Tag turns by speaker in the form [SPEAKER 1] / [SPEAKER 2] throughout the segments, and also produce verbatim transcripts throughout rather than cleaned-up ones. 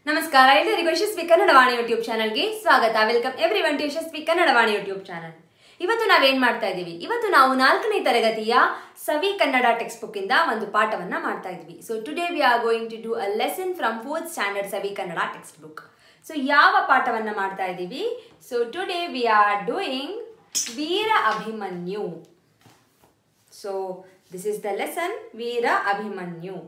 [SPEAKER 1] ನಮಸ್ಕಾರ ಎಲ್ಲರಿಗೂ ಯಶಸ್ವಿ ಕನ್ನಡವಾಣಿ ಯೂಟ್ಯೂಬ್ ಚಾನಲ್ಗೆ ಸ್ವಾಗತ. Welcome everyone to Yashasvi Kannadavani YouTube channel. ಇವತ್ತು ನಾವೇನ್ ಮಾಡ್ತಾ ಇದೀವಿ, ಇವತ್ತು ನಾವು ನಾಲ್ಕನೇ ತರಗತಿಯ ಸವಿ ಕನ್ನಡ ಟೆಕ್ಸ್ಟ್ ಬುಕ್ ಇಂದ ಒಂದು ಪಾಠವನ್ನ ಮಾಡ್ತಾ ಇದ್ವಿ. So today we are going to do a lesson from fourth standard Savi Kannada text book. So ಯಾವ ಪಾಠವನ್ನ ಮಾಡ್ತಾ ಇದೀವಿ? So today we are doing Veera Abhimanyu. So this is the lesson Veera Abhimanyu.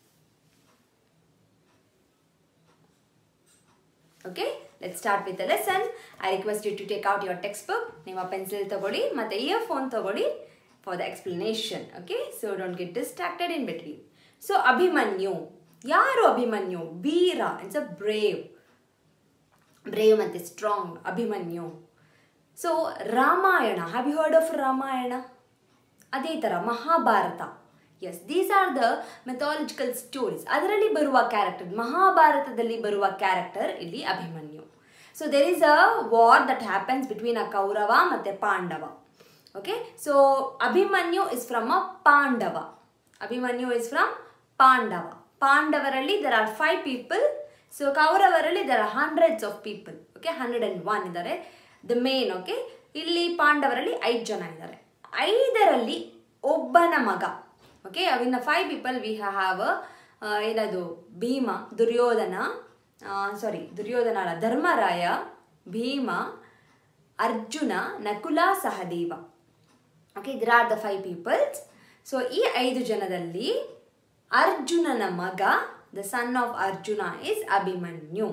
[SPEAKER 1] Okay, let's start with the lesson. I request you to take out your textbook. ನಿಮ್ಮ pencil ತಗೊಳ್ಳಿ ಮತ್ತೆ earphone ತಗೊಳ್ಳಿ for the explanation. Okay, so don't get distracted in between. So Abhimanyu, ಯಾರು ಅಭಿಮನ್ಯು? ವೀರ, it's a brave, brave ಮತ್ತೆ strong. Abhimanyu. So Ramayana, have you heard of Ramayana? ಅದೇ ತರ Mahabharata. Yes, these are the mythological stories. ಅದರಲ್ಲಿ ಬರುವ ಕ್ಯಾರೆಕ್ಟರ್, ಮಹಾಭಾರತದಲ್ಲಿ ಬರುವ ಕ್ಯಾರೆಕ್ಟರ್ ಇಲ್ಲಿ Abhimanyu. So there is a war that happens between a Kaurava ಮತ್ತೆ Pandava. Okay, so Abhimanyu is from a Pandava. Abhimanyu is from Pandava. ಪಾಂಡವರಲ್ಲಿ there are five people. So ಕೌರವರಲ್ಲಿ there are hundreds of people. Okay, hundred and one ಇದ್ದಾರೆ the main. Okay, ಇಲ್ಲಿ ಪಾಂಡವರಲ್ಲಿ ಐದು ಜನ ಇದ್ದಾರೆ. ಐದರಲ್ಲಿ ಒಬ್ಬನ ಮಗ. Okay, in five people we have ಏನದು ಭೀಮ, ದುರ್ಯೋಧನ, ಸಾರಿ ದುರ್ಯೋಧನ ಅಲ್ಲ Dharmaraya, Bhima, Arjuna, Nakula, Sahadeva. Okay, there are the five peoples. So ಈ ಐದು ಜನದಲ್ಲಿ ಅರ್ಜುನನ ಮಗ, the son of Arjuna is Abhimanyu.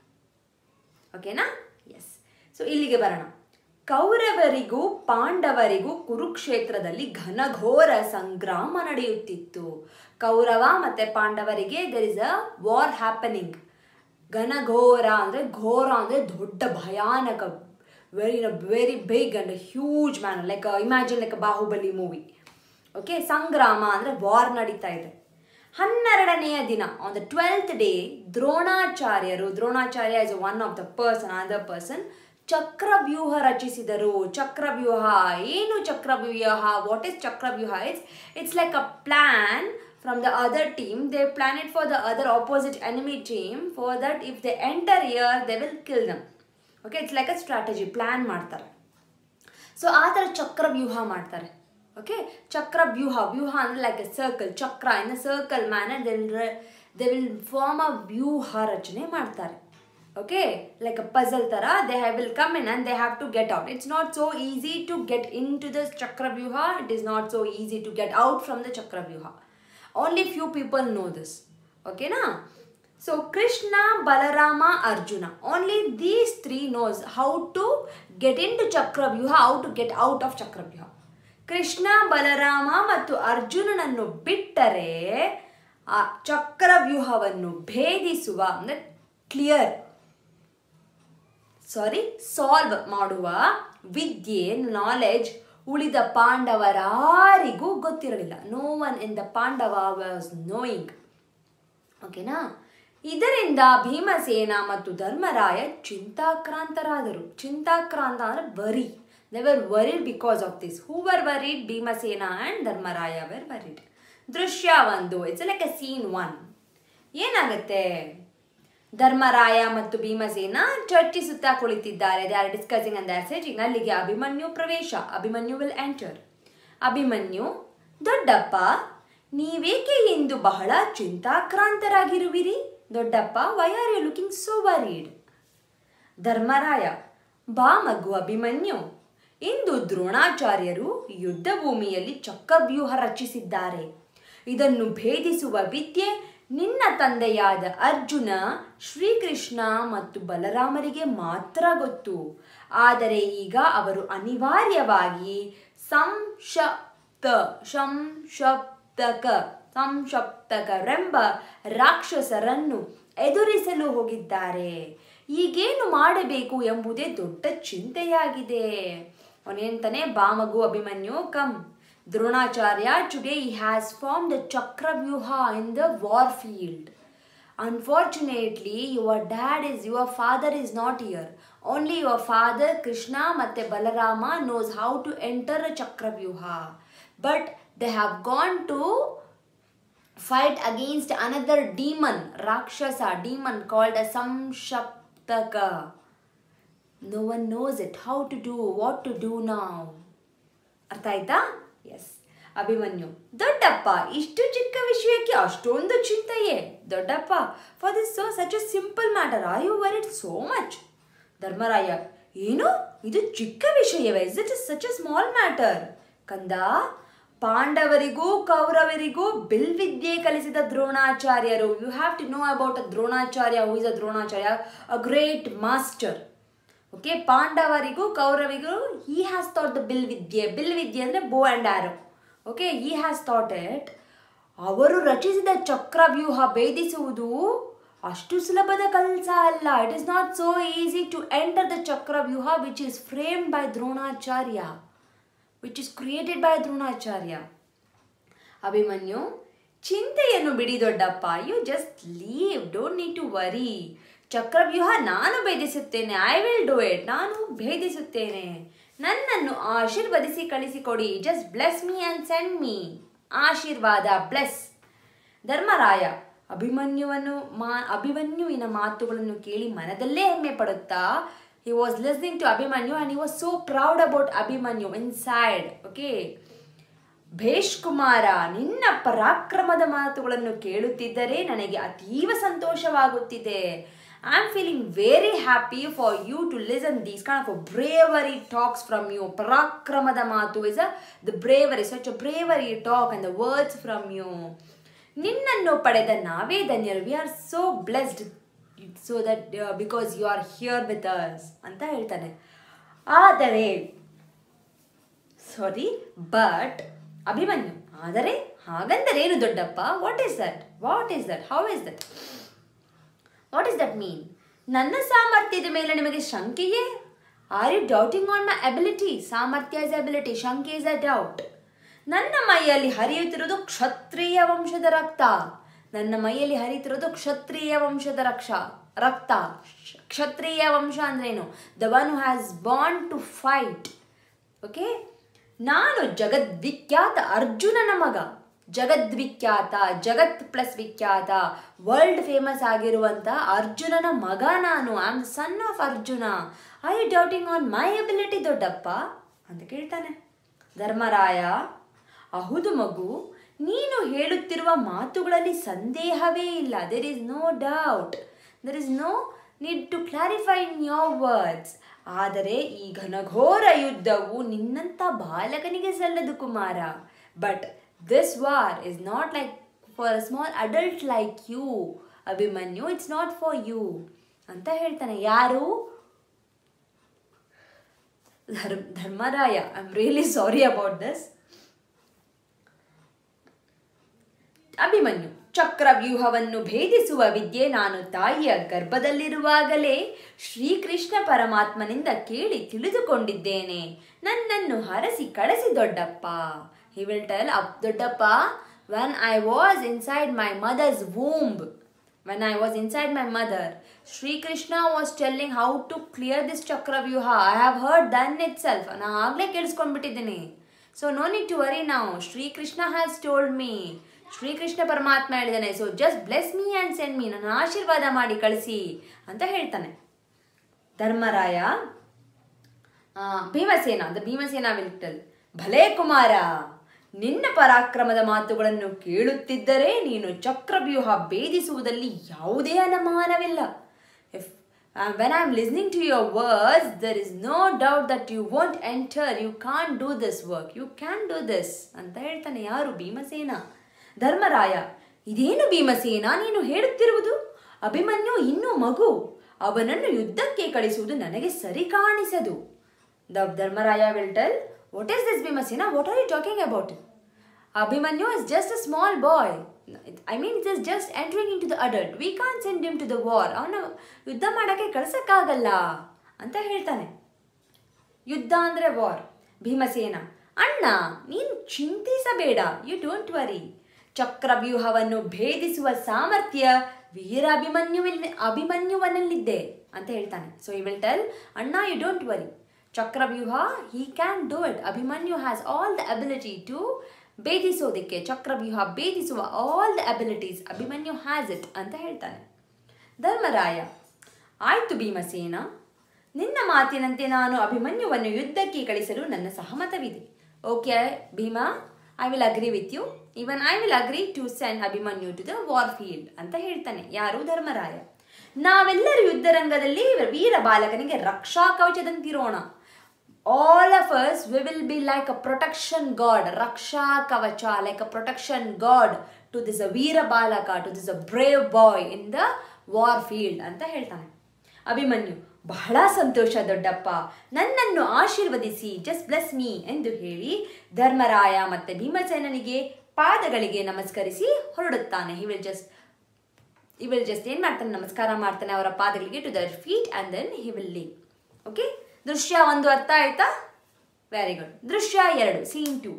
[SPEAKER 1] ಓಕೆನಾ? ಎಸ್. ಸೊ ಇಲ್ಲಿಗೆ ಬರೋಣ. ಕೌರವರಿಗೂ ಪಾಂಡವರಿಗೂ ಕುರುಕ್ಷೇತ್ರದಲ್ಲಿ ಘನಘೋರ ಸಂಗ್ರಾಮ ನಡೆಯುತ್ತಿತ್ತು. ಕೌರವ ಮತ್ತೆ ಪಾಂಡವರಿಗೆ there is a war happening. ಘನಘೋರ ಅಂದರೆ ಘೋರ ಅಂದರೆ ದೊಡ್ಡ ಭಯಾನಕ, very very big and huge man, like imagine like Baahubali movie. Okay, ಸಂಗ್ರಾಮ ಅಂದರೆ ವಾರ್ ನಡೀತಾ ಇದೆ. ಹನ್ನೆರಡನೆಯ ದಿನ ಆನ್ ದ ಟ್ವೆಲ್ತ್ ಡೇ ದ್ರೋಣಾಚಾರ್ಯರು, Dronacharya is one of the person, other person, ಚಕ್ರವ್ಯೂಹ ರಚಿಸಿದರು. ಚಕ್ರವ್ಯೂಹ ಏನು? ಚಕ್ರವ್ಯೂಹ, what is chakravyuha? It's it's like a plan from the other team. They plan it for the other opposite enemy team for that if they enter here they will kill them. Okay, it's like a strategy, plan ಮಾಡ್ತಾರೆ. So ಆ ಥರ ಚಕ್ರವ್ಯೂಹ ಮಾಡ್ತಾರೆ. Okay, ಚಕ್ರವ್ಯೂಹ, ವ್ಯೂಹ ಅಂದರೆ like a circle, chakra in a circle manner they will they will form a ವ್ಯೂಹ ರಚನೆ ಮಾಡ್ತಾರೆ. Okay, like a puzzle tara, they will come in and they have to get out. It's not so easy to get into the Chakravyuha. It is not so easy to get out from the Chakravyuha. Only few people know this. Okay, na? So Krishna, Balarama, Arjuna, only these three knows how to get into Chakravyuha, how to get out of Chakravyuha. Krishna, Balarama ಮತ್ತು ಅರ್ಜುನನನ್ನು ಬಿಟ್ಟರೆ ಆ ಚಕ್ರವ್ಯೂಹವನ್ನು ಭೇದಿಸುವ ಅಂದರೆ clear ಸಾರಿ solve ಮಾಡುವ ವಿದ್ಯೆ, knowledge ಉಳಿದ ಪಾಂಡವರಾರಿಗೂ ಗೊತ್ತಿರಲಿಲ್ಲ. No one in the Pandava was knowing. ಓಕೆನಾ? ಇದರಿಂದ ಭೀಮಸೇನ ಮತ್ತು ಧರ್ಮರಾಯ ಚಿಂತಾಕ್ರಾಂತರಾದರು. ಚಿಂತಾಕ್ರಾಂತ ಅಂದರೆ worry. They were worried because of this. Who were worried? Bheemasena and Dharmaraya were worried. ದೃಶ್ಯ ಒಂದು, it's like a scene one. ಏನಾಗುತ್ತೆ? ಧರ್ಮರಾಯ ಮತ್ತು ಭೀಮಸೇನ ಚರ್ಚಿಸುತ್ತಾ ಕುಳಿತಿದ್ದಾರೆ. They are discussing and they are saying. ಅಲ್ಲಿಗೆ ಅಭಿಮನ್ಯು ಪ್ರವೇಶ. Abhimanyu will enter. ಅಭಿಮನ್ಯು, ದೊಡ್ಡಪ್ಪ ನೀವೇಕೆ ಇಂದು ಬಹಳ ಚಿಂತಾಕ್ರಾಂತರಾಗಿರುವಿರಿ? ದೊಡ್ಡಪ್ಪ, why are you looking so worried? Dharmaraya, ಬಾ ಮಗು ಅಭಿಮನ್ಯು, ಇಂದು ದ್ರೋಣಾಚಾರ್ಯರು ಯುದ್ಧ ಭೂಮಿಯಲ್ಲಿ ಚಕ್ರವ್ಯೂಹ ರಚಿಸಿದ್ದಾರೆ. ಇದನ್ನು ಭೇದಿಸುವ ವಿದ್ಯೆ ನಿನ್ನ ತಂದೆಯಾದ ಅರ್ಜುನ, ಶ್ರೀಕೃಷ್ಣ ಮತ್ತು ಬಲರಾಮರಿಗೆ ಮಾತ್ರ ಗೊತ್ತು. ಆದರೆ ಈಗ ಅವರು ಅನಿವಾರ್ಯವಾಗಿ ಸಂಶಪ್ತ ಸಂಶಪ್ತಕ ಸಂಶಪ್ತಕರೆಂಬ ರಾಕ್ಷಸರನ್ನು ಎದುರಿಸಲು ಹೋಗಿದ್ದಾರೆ. ಈಗೇನು ಮಾಡಬೇಕು ಎಂಬುದೇ ದೊಡ್ಡ ಚಿಂತೆಯಾಗಿದೆ. ಅವನೇಂತಾನೆ, ಬಾ ಮಗು Abhimanyu, come. Dronacharya, today he has formed the Chakravyuha in the war field. Unfortunately, your dad is, your father is not here. Only your father, Krishna matte Balarama knows how to enter a Chakravyuha. But they have gone to fight against another demon, Rakshasa, demon called as Samshaptaka. No one knows it, how to do, what to do now. ಅರ್ಥ ಆಯ್ತಾ? S. Abhimanyu, ದೊಡ್ಡಪ್ಪ ಇಷ್ಟು ಚಿಕ್ಕ ವಿಷಯಕ್ಕೆ ಅಷ್ಟೊಂದು ಚಿಂತೆಯೇ? ದೊಡ್ಡಪ್ಪ, for this so such a simple matter, are you worried so much? Dharmaraya, ಏನು ಇದು ಚಿಕ್ಕ ವಿಷಯವೇ? Is it such a small matter? ಕಂದ, ಪಾಂಡವರಿಗೂ ಕೌರವರಿಗೂ ಬಿಲ್ವಿದ್ಯೆ ಕಲಿಸಿದ ದ್ರೋಣಾಚಾರ್ಯರು. You have to know about a Dronacharya. Who is a Dronacharya? A great master. Okay, ಪಾಂಡವರಿಗೂ ಕೌರವಿಗೂ he has taught the bilvidye. ಬಿಲ್ವಿದ್ಯೆ ಅಂದರೆ bow and arrow. Okay, he has taught it. ಅವರು ರಚಿಸಿದ ಚಕ್ರವ್ಯೂಹ ಭೇದಿಸುವುದು ಅಷ್ಟು ಸುಲಭದ ಕೆಲಸ ಅಲ್ಲ. It is not so easy to enter the chakravyuha which is framed by Dronacharya, which is created by Dronacharya. Abhimanyu, ಚಿಂತೆಯನ್ನು ಬಿಡಿ ದೊಡ್ಡಪ್ಪ. You just leave, don't need to worry. ಚಕ್ರವ್ಯೂಹ ನಾನು ಭೇದಿಸುತ್ತೇನೆ. I will do it. ನಾನು ಭೇದಿಸುತ್ತೇನೆ. ನನ್ನನ್ನು ಆಶೀರ್ವದಿಸಿ ಕಳಿಸಿಕೊಡಿ. Just bless me and send me. ಆಶೀರ್ವಾದ, ಬ್ಲೆಸ್. ಧರ್ಮರಾಯ ಅಭಿಮನ್ಯುವನ್ನು ಮಾ ಅಭಿಮನ್ಯುವಿನ ಮಾತುಗಳನ್ನು ಕೇಳಿ ಮನದಲ್ಲೇ ಹೆಮ್ಮೆ ಪಡುತ್ತಾ, he was listening to Abhimanyu and he was so proud about Abhimanyu inside. Okay, ಭೇಷ್ ಕುಮಾರ, ನಿನ್ನ ಪರಾಕ್ರಮದ ಮಾತುಗಳನ್ನು ಕೇಳುತ್ತಿದ್ದರೆ ನನಗೆ ಅತೀವ ಸಂತೋಷವಾಗುತ್ತಿದೆ. I am feeling very happy for you to listen these kind of bravery talks from you. ಪರಾಕ್ರಮದ ಮಾತು is a the bravery, such a bravery talk and the words from you. ನಿನ್ನನ್ನು ಪಡೆದ ನಾವೇ ಧನ್ಯರು. We are so blessed so that because you are here with us ಅಂತ ಹೇಳ್ತಾನೆ. ಆದರೆ sorry but Abhimanyu, ಆದರೆ ಹಾಗಂದರೇನು ದೊಡ್ಡಪ್ಪ? What is that? What is that? How is that? What is that mean? ನನ್ನ ಸಾಮರ್ಥ್ಯದ ಮೇಲೆ ನಿಮಗೆ ಶಂಕೆಯೇ? Are you doubting on my ability? ಸಾಮರ್ಥ್ಯ ಇಸ್ ಅಬಿಲಿಟಿ, ಶಂಕೆ ಇಸ್ ಅ ಡೌಟ್. ನನ್ನ ಮೈಯಲ್ಲಿ ಹರಿಯುತ್ತಿರುವುದು ಕ್ಷತ್ರಿಯ ವಂಶದ ರಕ್ತ. ನನ್ನ ಮೈಯಲ್ಲಿ ಹರಿತಿರೋದು ಕ್ಷತ್ರಿಯ ವಂಶದ ರಕ್ಷ ರಕ್ತ. ಕ್ಷತ್ರಿಯ ವಂಶ ಅಂದ್ರೇನು? The one who has born to fight. Okay, ನಾನು ಜಗದ್ವಿಖ್ಯಾತ ಅರ್ಜುನನ ಮಗ. ಜಗದ್ವಿಖ್ಯಾತ, ಜಗತ್ ಪ್ಲಸ್ ವಿಖ್ಯಾತ, ವರ್ಲ್ಡ್ ಫೇಮಸ್ ಆಗಿರುವಂಥ ಅರ್ಜುನನ ಮಗ ನಾನು. I am the son of Arjuna. Are you doubting on my ability doddappa ಅಂತ ಕೇಳ್ತಾನೆ. ಧರ್ಮರಾಯ, ಹೌದು ಮಗು, ನೀನು ಹೇಳುತ್ತಿರುವ ಮಾತುಗಳಲ್ಲಿ ಸಂದೇಹವೇ ಇಲ್ಲ. There is no doubt, there is no need to clarify in your words. ಆದರೆ ಈ ಘನಘೋರ ಯುದ್ಧವು ನಿನ್ನಂಥ ಬಾಲಕನಿಗೆ ಸಲ್ಲದು ಕುಮಾರ. But this war is not like for a small adult like you Abhimanyu. It's not for you ಅಂತ ಹೇಳ್ತಾನೆ. ಯಾರು? ಧರ್ಮ Dharmaraya. I am really sorry about this. Abhimanyu, ಚಕ್ರವ್ಯೂಹವನ್ನು ಭೇದಿಸುವ ವಿದ್ಯೆ ನಾನು ತಾಯಿಯ ಗರ್ಭದಲ್ಲಿರುವಾಗಲೇ ಶ್ರೀಕೃಷ್ಣ ಪರಮಾತ್ಮನಿಂದ ಕೇಳಿ ತಿಳಿದುಕೊಂಡಿದ್ದೇನೆ. ನನ್ನನ್ನು ಹರಸಿ ಕಳಿಸಿ ದೊಡ್ಡಪ್ಪ. ಹಿ ವಿಲ್ ಟೆಲ್, ದೊಡ್ಡಪ್ಪ, when I was inside my mother's womb, when I was inside my mother, Shri Krishna was telling how to clear this chakravyuha. I have heard done itself. ನಾನು ಆಗಲೇ ಕೇಳಿಸ್ಕೊಂಡ್ಬಿಟ್ಟಿದ್ದೀನಿ. So no need to worry now. Shri Krishna has told me. Shrikrishna ಪರಮಾತ್ಮ ಹೇಳಿದಾನೆ. So just bless me and send me. ನನ್ನ ಆಶೀರ್ವಾದ ಮಾಡಿ ಕಳಿಸಿ ಅಂತ ಹೇಳ್ತಾನೆ. Dharmaraya Bheemasena the Bheemasena will tell, ಭಲೇ ಕುಮಾರ, ನಿನ್ನ ಪರಾಕ್ರಮದ ಮಾತುಗಳನ್ನು ಕೇಳುತ್ತಿದ್ದರೆ ನೀನು ಚಕ್ರವ್ಯೂಹ ಭೇದಿಸುವುದಲ್ಲಿ ಯಾವುದೇ ಅನುಮಾನವಿಲ್ಲ. If when I am listening to your words, there is no doubt that you won't enter. You can't do this work. You can do this ಅಂತ ಹೇಳ್ತಾನೆ. ಯಾರು? ಭೀಮಸೇನ. ಧರ್ಮರಾಯ, ಇದೇನು ಭೀಮಸೇನ ನೀನು ಹೇಳುತ್ತಿರುವುದು? ಅಭಿಮನ್ಯು ಇನ್ನೂ ಮಗು. ಅವನನ್ನು ಯುದ್ಧಕ್ಕೆ ಕಳಿಸುವುದು ನನಗೆ ಸರಿ ಕಾಣಿಸದು. The Dharmaraya will tell, what is this Bheemasena? What are you talking about? Abhimanyu is just a small boy. I mean it is just entering in to the adult. We can't send him to the war. ಅವನು ಯುದ್ಧ ಮಾಡೋಕ್ಕೆ ಕಳಿಸೋಕ್ಕಾಗಲ್ಲ ಅಂತ ಹೇಳ್ತಾನೆ. ಯುದ್ಧ ಅಂದರೆ war. Bheemasena, ಅಣ್ಣ ನೀನು ಚಿಂತಿಸಬೇಡ. You don't worry. ಚಕ್ರವ್ಯೂಹವನ್ನು ಭೇದಿಸುವ ಸಾಮರ್ಥ್ಯ ವೀರ ಅಭಿಮನ್ಯುವಿಲ್ ಅಭಿಮನ್ಯುವನಲ್ಲಿದ್ದೆ ಅಂತ ಹೇಳ್ತಾನೆ. ಸೊ ಈ ವಿಲ್ ಟೆಲ್, ಅಣ್ಣ you don't worry. Chakravyuha, he can do it. Abhimanyu has all the ability to ಭೇದಿಸೋದಕ್ಕೆ, ಚಕ್ರವ್ಯೂಹ ಭೇದಿಸುವ all the abilities Abhimanyu has it ಅಂತ ಹೇಳ್ತಾನೆ. ಧರ್ಮರಾಯ, ಆಯ್ತು ಭೀಮಸೇನ, ನಿನ್ನ ಮಾತಿನಂತೆ ನಾನು ಅಭಿಮನ್ಯುವನ್ನು ಯುದ್ಧಕ್ಕೆ ಕಳಿಸಲು ನನ್ನ ಸಹಮತವಿದೆ. Okay Bheema, I will agree with you. Even I will agree to send Abhimanyu to the war field ಅಂತ ಹೇಳ್ತಾನೆ. ಯಾರು? ಧರ್ಮರಾಯ. ನಾವೆಲ್ಲರೂ ಯುದ್ಧರಂಗದಲ್ಲಿ ವೀರ ಬಾಲಕನಿಗೆ ರಕ್ಷಾ ಕವಚದಂತಿರೋಣ. All of us we will be like a protection guard, raksha kavacha, like a protection guard to this a veera balaka, to this a brave boy in the war field ಅಂತ ಹೇಳ್ತಾನೆ. ಅಭಿಮನ್ಯು, ಬಹಳ ಸಂತೋಷ ದೊಡ್ಡಪ್ಪ, ನನ್ನನ್ನು ಆಶೀರ್ವದಿಸಿ, ಜಸ್ಟ್ ಬ್ಲೆಸ್ ಮೀ ಎಂದು ಹೇಳಿ ಧರ್ಮರಾಯ ಮತ್ತೆ ಭೀಮಸೇನನಿಗೆ ಪಾದಗಳಿಗೆ ನಮಸ್ಕರಿಸಿ ಹೊರಡುತ್ತಾನೆ. He will just he will just ಏನು ಮಾಡ್ತಾನೆ? ನಮಸ್ಕಾರ ಮಾಡ್ತಾನೆ ಅವರ ಪಾದಗಳಿಗೆ, to their feet, and then he will leave. Okay, ದೃಶ್ಯ ಒಂದು ಅರ್ಥ ಆಯ್ತಾ? Very good. ದೃಶ್ಯ ಎರಡು, ಸೀನ್ ಟು.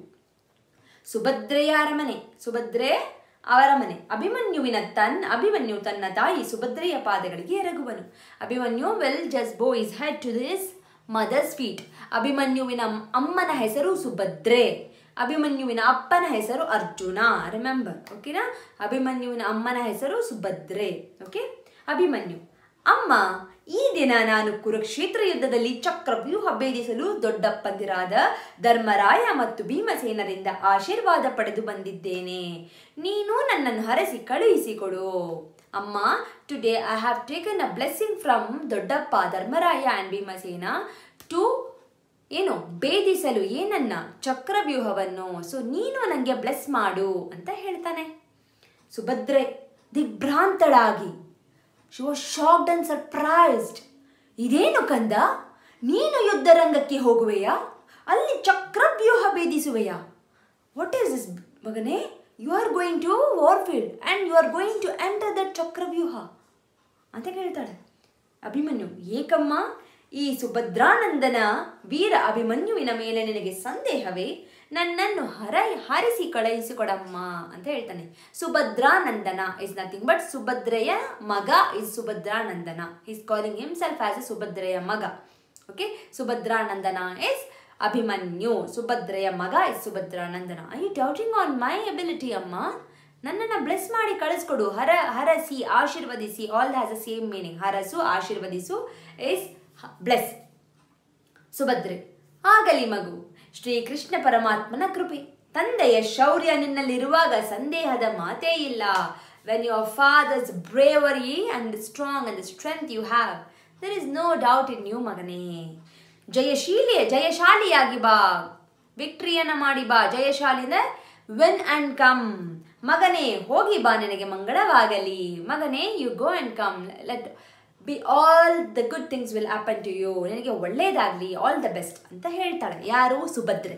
[SPEAKER 1] ಸುಭದ್ರೆಯ ಅರಮನೆ. ಸುಭದ್ರೆ ಅವರ ಮನೆ. ಅಭಿಮನ್ಯುವಿನ ತನ್ ಅಭಿಮನ್ಯು ತನ್ನ ತಾಯಿ ಸುಭದ್ರೆಯ ಪಾದಗಳಿಗೆ ಎರಗುವನು. Abhimanyu will just bow his head to this mother's feet. ಅಭಿಮನ್ಯುವಿನ ಅಮ್ಮನ ಹೆಸರು ಸುಭದ್ರೆ, ಅಭಿಮನ್ಯುವಿನ ಅಪ್ಪನ ಹೆಸರು ಅರ್ಜುನ. ರಿಮೆಂಬರ್, ಓಕೆನಾ? ಅಭಿಮನ್ಯುವಿನ ಅಮ್ಮನ ಹೆಸರು ಸುಭದ್ರೆ. ಓಕೆ. ಅಭಿಮನ್ಯು, ಅಮ್ಮ, ಈ ದಿನ ನಾನು ಕುರುಕ್ಷೇತ್ರ ಯುದ್ಧದಲ್ಲಿ ಚಕ್ರವ್ಯೂಹ ಭೇದಿಸಲು ದೊಡ್ಡಪ್ಪಂದಿರಾದ ಧರ್ಮರಾಯ ಮತ್ತು ಭೀಮಸೇನರಿಂದ ಆಶೀರ್ವಾದ ಪಡೆದು ಬಂದಿದ್ದೇನೆ. ನೀನು ನನ್ನನ್ನು ಹರಸಿ ಕಳುಹಿಸಿಕೊಡು. ಅಮ್ಮ, today I have taken a blessing from doddappa Dharmaraya and Bhimasena to ಏನು ಭೇದಿಸಲು ಏನನ್ನ ಚಕ್ರವ್ಯೂಹವನ್ನು. ಸೊ ನೀನು ನನಗೆ ಬ್ಲೆಸ್ ಮಾಡು ಅಂತ ಹೇಳ್ತಾನೆ. ಸುಭದ್ರೆ ದಿಗ್ಭ್ರಾಂತಳಾಗಿ, she was shocked and surprised. ಇದೇನು ಕಂದ, ನೀನು ಯುದ್ಧರಂಗಕ್ಕೆ ಹೋಗುವೆಯಾ? ಅಲ್ಲಿ ಚಕ್ರವ್ಯೂಹ ಭೇದಿಸುವೆಯಾ? ವಾಟ್ ಈಸ್ ದಿಸ್ ಮಗನೇ? You are going to war field and you are going to enter that chakravyuha ಅಂತ ಕೇಳ್ತಾಳೆ. ಅಭಿಮನ್ಯು, ಏಕಮ್ಮ, ಈ ಸುಭದ್ರಾನಂದನ ವೀರ ಅಭಿಮನ್ಯುವಿನ ಮೇಲೆ ನಿನಗೆ ಸಂದೇಹವೇ? ನನ್ನನ್ನು ಹರ ಹಾರಿಸಿ ಕಳುಹಿಸಿಕೊಡಮ್ಮ ಅಂತ ಹೇಳ್ತಾನೆ. ಸುಭದ್ರಾನಂದನ ಇಸ್ ನಥಿಂಗ್ ಬಟ್ ಸುಭದ್ರೆಯ ಮಗ is Subhadranandana. Is calling himself as a ಸುಭದ್ರೆಯ ಮಗ. ಓಕೆ, ಸುಭದ್ರಾನಂದನ ಇಸ್ ಅಭಿಮನ್ಯು, ಸುಭದ್ರೆಯ ಮಗ is Subhadranandana. I you doubting on my ability ಅಮ್ಮ? ನನ್ನನ್ನು ಬ್ಲೆಸ್ ಮಾಡಿ ಕಳಿಸ್ಕೊಡು. ಹರ ಹರಸಿ ಆಶೀರ್ವದಿಸಿ, all has a same meaning. ಹರಸು, ಆಶೀರ್ವದಿಸು ಇಸ್ ಬ್ಲೆಸ್. ಸುಭದ್ರೆ, ಆಗಲಿ ಮಗು, ಶ್ರೀಕೃಷ್ಣ ಪರಮಾತ್ಮನ ಕೃಪೆ. ತಂದೆಯ ಶೌರ್ಯ ನಿನ್ನಲ್ಲಿರುವಾಗ ಸಂದೇಹದ ಮಾತೇ ಇಲ್ಲ. When your father's bravery and strong and strength you have, there is no doubt in you ಮಗನೇ. ಜಯಶೀಲಿ ಜಯಶಾಲಿಯಾಗಿ ಬಾ, ವಿಕ್ಟ್ರಿಯನ್ನ ಮಾಡಿ ಬಾ. ಜಯಶಾಲಿ ಅಂದ್ರೆ ವಿನ್ ಅಂಡ್ ಕಮ್. ಮಗನೇ, ಹೋಗಿ ಬಾ, ನಿನಗೆ ಮಂಗಳವಾಗಲಿ. ಮಗನೇ, you go and come, let be all the good things will happen to you. ನಿನಗೆ ಒಳ್ಳೇದಾಗಲಿ, ಆಲ್ ದ ಬೆಸ್ಟ್ ಅಂತ ಹೇಳ್ತಾಳೆ. ಯಾರು? ಸುಭದ್ರೆ.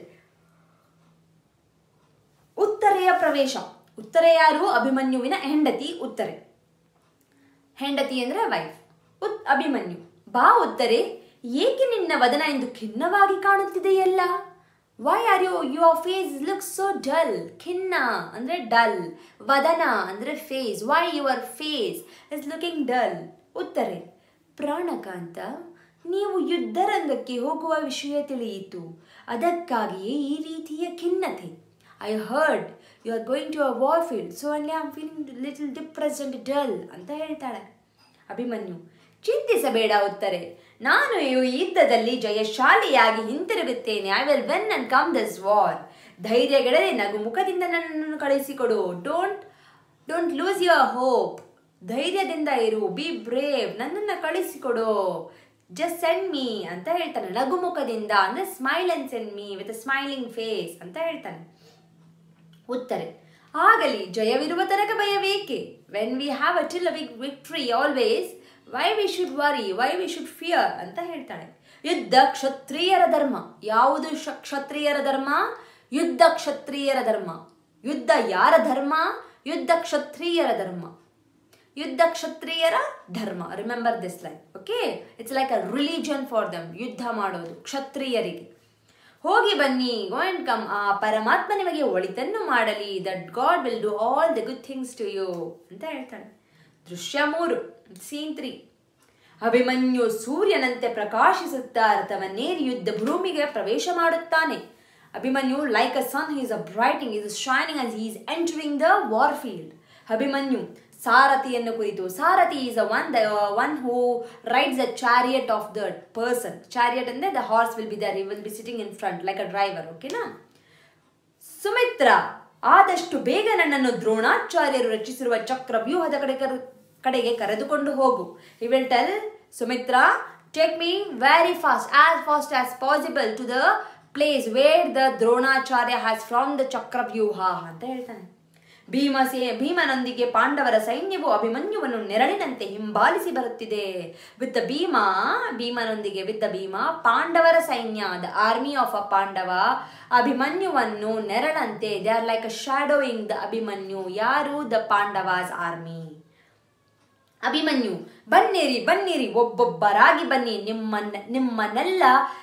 [SPEAKER 1] ಉತ್ತರೆಯ ಪ್ರವೇಶ. ಉತ್ತರೆ ಯಾರು? ಅಭಿಮನ್ಯುವಿನ ಹೆಂಡತಿ ಉತ್ತರೆ. ಹೆಂಡತಿ ಅಂದ್ರೆ ವೈಫ್. ಉತ್ ಅಭಿಮನ್ಯು, ಬಾ ಉತ್ತರೆ, ಏಕೆ ನಿನ್ನ ವದನ ಎಂದು ಖಿನ್ನವಾಗಿ ಕಾಣುತ್ತಿದೆಯಲ್ಲ? Why are you your face looks so dull. ಖಿನ್ನ ಅಂದ್ರೆ ಡಲ್, ವದನ ಅಂದ್ರೆ face. Why your face is looking dull. Uttare, ಪ್ರಾಣಕಾಂತ, ನೀವು ಯುದ್ಧರಂಗಕ್ಕೆ ಹೋಗುವ ವಿಷಯ ತಿಳಿಯಿತು, ಅದಕ್ಕಾಗಿಯೇ ಈ ರೀತಿಯ ಖಿನ್ನತೆ. I heard you are going to a war field, so only I am feeling little depressed and dull ಅಂತ ಹೇಳ್ತಾಳೆ. ಅಭಿಮನ್ಯು, ಚಿಂತಿಸಬೇಡ ಉತ್ತರೆ, ನಾನು ಈ ಯುದ್ಧದಲ್ಲಿ ಜಯಶಾಲಿಯಾಗಿ ಹಿಂತಿರುಗುತ್ತೇನೆ. I will win and come this war. ಧೈರ್ಯಗೆಡದೆ ನಗು ಮುಖದಿಂದ ನನ್ನನ್ನು ಕಳಿಸಿಕೊಡು. Don't don't lose your hope. ಧೈರ್ಯದಿಂದ ಇರು, ಬಿ ಬ್ರೇವ್, ನನ್ನನ್ನು ಕಳಿಸಿಕೊಡು. ಜಸ್ಟ್ ಸೆಂಡ್ ಮೀ ಅಂತ ಹೇಳ್ತಾನೆ. ನಗುಮುಖದಿಂದ ಅಂದ್ರೆ smile and send me with a smiling face ಅಂತ ಹೇಳ್ತಾನೆ. ಉತ್ತರೆ, ಆಗಲಿ, ಜಯವಿರುವ ತನಕ ಭಯವೇಕೆ? When we have a till a big victory always, why we should worry, why we should fear ಅಂತ ಹೇಳ್ತಾಳೆ. ಯುದ್ಧ ಕ್ಷತ್ರಿಯರ ಧರ್ಮ. ಯಾವುದು ಕ್ಷತ್ರಿಯರ ಧರ್ಮ? ಯುದ್ಧ ಕ್ಷತ್ರಿಯರ ಧರ್ಮ. ಯುದ್ಧ ಯಾರ ಧರ್ಮ? ಯುದ್ಧ ಕ್ಷತ್ರಿಯರ ಧರ್ಮ. ಯುದ್ಧ ಕ್ಷತ್ರಿಯರ ಧರ್ಮ. Remember this line. Okay, it's like a religion for them. ಯುದ್ಧ ಮಾಡೋದು ಕ್ಷತ್ರಿಯರಿಗೆ. ಹೋಗಿ ಬನ್ನಿ, ಗೋ ಅಂಡ್ ಕಮ್. ಆ ಪರಮಾತ್ಮ ನಿಮಗೆ ಒಳಿತನ್ನು ಮಾಡಲಿ. That God will do all the good things to you ಅಂತ ಹೇಳ್ತಾಳೆ. ದೃಶ್ಯ ಮೂರು, ಸೀನ್ ತ್ರೀ. ಅಭಿಮನ್ಯು ಸೂರ್ಯನಂತೆ ಪ್ರಕಾಶಿಸುತ್ತಾ ರಥವನ್ನೇರಿ ಯುದ್ಧ ಭೂಮಿಗೆ ಪ್ರವೇಶ ಮಾಡುತ್ತಾನೆ. Abhimanyu, like a sun, he is a brightening, he is shining as he is entering the war field. Abhimanyu, ಸಾರಥಿಯನ್ನು ಕುರಿತು. ಸಾರಥಿ is a one, the uh, one who rides the chariot of the person. Chariot ಅಂದ್ರೆ the horse will be there, he will be sitting in front like a driver, ಓಕೆನಾ? ಸುಮಿತ್ರ, ಆದಷ್ಟು ಬೇಗ ನನ್ನನ್ನು ದ್ರೋಣಾಚಾರ್ಯರು ರಚಿಸಿರುವ ಚಕ್ರವ್ಯೂಹದ ಕಡೆ ಕಡೆಗೆ ಕರೆದುಕೊಂಡು ಹೋಗು. He will tell Sumitra, take me very fast, as fast as possible to the place where the Dronacharya has formed the ಚಕ್ರವ್ಯೂಹ ಅಂತ ಹೇಳ್ತಾನೆ. ಭೀಮಸೇ ಭೀಮನೊಂದಿಗೆ ಪಾಂಡವರ ಸೈನ್ಯವು ಅಭಿಮನ್ಯುವನ್ನು ನೆರಳಿನಂತೆ ಹಿಂಬಾಲಿಸಿ ಬರುತ್ತಿದೆ. ವಿತ್ ದ ಭೀಮ, ಭೀಮನೊಂದಿಗೆ ವಿತ್ ದ ಭೀಮ, ಪಾಂಡವರ ಸೈನ್ಯ, the army of a Pandava, ಅಭಿಮನ್ಯುವನ್ನು ನೆರಳಂತೆ, they are like a shadowing the Abhimanyu. ಯಾರು? The Pandavas army. ಅಭಿಮನ್ಯು, ಬನ್ನಿರಿ ಬನ್ನಿರಿ, ಒಬ್ಬೊಬ್ಬರಾಗಿ ಬನ್ನಿ, ನಿಮ್ಮನ್ನ ನಿಮ್ಮನ್ನೆಲ್ಲ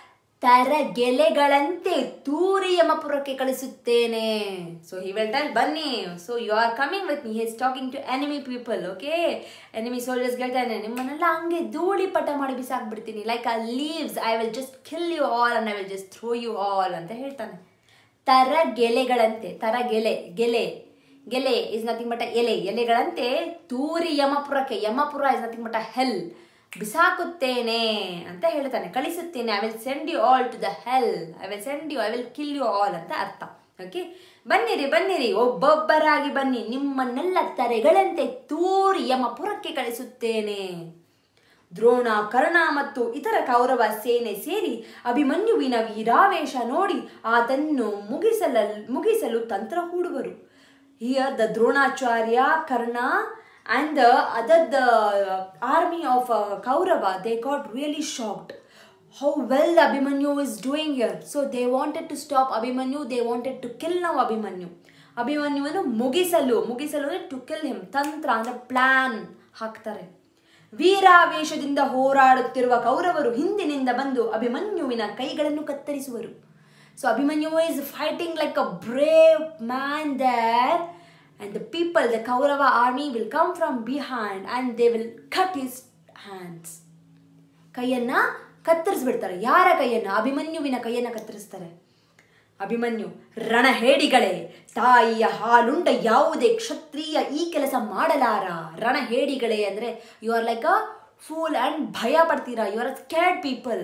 [SPEAKER 1] ತರಗೆಲೆಗಳಂತೆ ತೂರಿ ಯಮಪುರಕ್ಕೆ ಕಳಿಸುತ್ತೇನೆ. ಸೊ ಹಿ ವಿಲ್ ಟೆಲ್, ಬನ್ನಿ, so you are coming with me. He is talking to enemy people, okay? Enemy soldiers ಹೇಳ್ತಾನೆ, ನಿಮ್ಮನ್ನೆಲ್ಲ ಹಂಗೆ ಧೂಳಿ ಪಟ ಮಾಡಿ ಬಿಸಾಕ್ಬಿಡ್ತೀನಿ, like a leaves, I will just kill you all and I will just throw you all ಅಂತ ಹೇಳ್ತಾನೆ. ತರಗೆಲೆಗಳಂತೆ, ತರಗೆಲೆ, ಗೆಲೆ ಗೆಲೆ ಇಸ್ ನಥಿಂಗ್ ಬಟ್ ಎಲೆ, ಎಲೆಗಳಂತೆ ತೂರಿ ಯಮಪುರಕ್ಕೆ, ಯಮಪುರ is nothing but a hell, ಬಿಸಾಕುತ್ತೇನೆ ಅಂತ ಹೇಳ್ತಾನೆ, ಕಳಿಸುತ್ತೇನೆ. I will send you all to the hell, I will send you, I will kill you all ಅಂತ ಅರ್ಥ, ಓಕೆ? ಬನ್ನಿರಿ ಬನ್ನಿರಿ, ಒಬ್ಬೊಬ್ಬರಾಗಿ ಬನ್ನಿ, ನಿಮ್ಮನ್ನೆಲ್ಲ ತರೆಗಳಂತೆ ತೂರಿ ಯಮಪುರಕ್ಕೆ ಕಳಿಸುತ್ತೇನೆ. ದ್ರೋಣ, ಕರ್ಣ ಮತ್ತು ಇತರ ಕೌರವ ಸೇನೆ ಸೇರಿ ಅಭಿಮನ್ಯುವಿನ ವೀರಾವೇಶ ನೋಡಿ ಆತನ್ನು ಮುಗಿಸಲ ಮುಗಿಸಲು ತಂತ್ರ ಹೂಡುವರು. Here the Dronacharya, Karna and the other the army of uh, Kaurava, they got really shocked how well Abhimanyu is doing here. So they wanted to stop Abhimanyu, they wanted to kill now Abhimanyu. Abhimanyuvanu mugisalu, mugisalu to kill him. Tantra ಅಂದ್ರೆ plan ಹಾಕ್ತಾರೆ. ವೀರಾವೇಶದಿಂದ ಹೋರಾಡುತ್ತಿರುವ ಕೌರವರು ಹಿಂದಿನಿಂದ ಬಂದು ಅಭಿಮನ್ಯುವಿನ ಕೈಗಳನ್ನು ಕತ್ತರಿಸುವರು. So Abhimanyu is fighting like a brave man there, and the people, the Kaurava army will come from behind and they will cut his hands. ಕೈಯನ್ನ ಕತ್ತರಿಸ್ಬಿಡ್ತಾರೆ. ಯಾರ ಕೈಯನ್ನ? ಅಭಿಮನ್ಯುವಿನ ಕೈಯನ್ನ ಕತ್ತರಿಸ್ತಾರೆ. ಅಭಿಮನ್ಯು, ರಣಹೇಡಿಗಳೇ, ತಾಯಿಯ ಹಾಲುಂಡ ಯಾವುದೇ ಕ್ಷತ್ರಿಯ ಈ ಕೆಲಸ ಮಾಡಲಾರ. ರಣಹೇಡಿಗಳೇ ಅಂದ್ರೆ you are like a fool and ಭಯ ಪಡ್ತೀರಾ, you are a scared people.